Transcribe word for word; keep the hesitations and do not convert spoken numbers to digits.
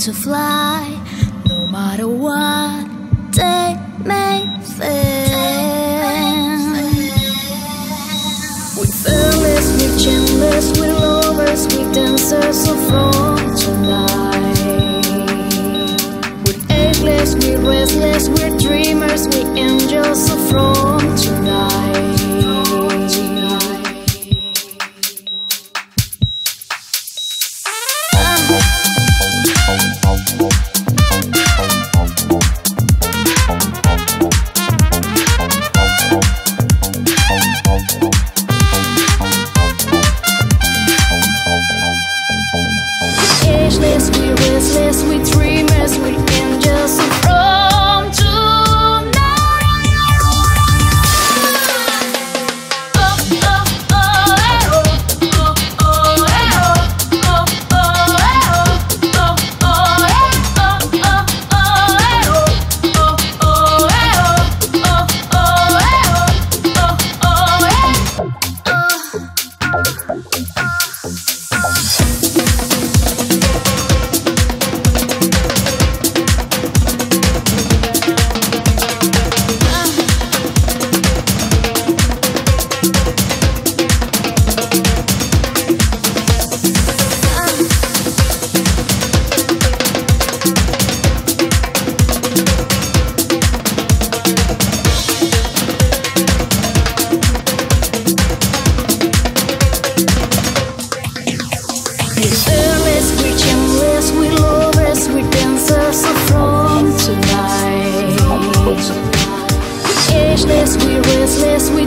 to fly, no matter what they may think. We're fearless, we're chainless, we're lovers, we're dancers of from tonight. We're ageless, we're restless, we're dreamers, we're angels of from tonight. Ageless, we're restless, we're dreamers, we're angels from tonight. Oh, oh, oh, eh, oh, oh, oh, eh, oh, oh, oh, eh, oh, oh, oh, eh, oh, oh, oh, eh, oh, oh, oh, eh, oh, oh, oh, eh, oh, oh, oh, eh, oh. We're fearless, we're chainless, we're lovers, we're dancers from tonight. We're ageless, we're restless, we're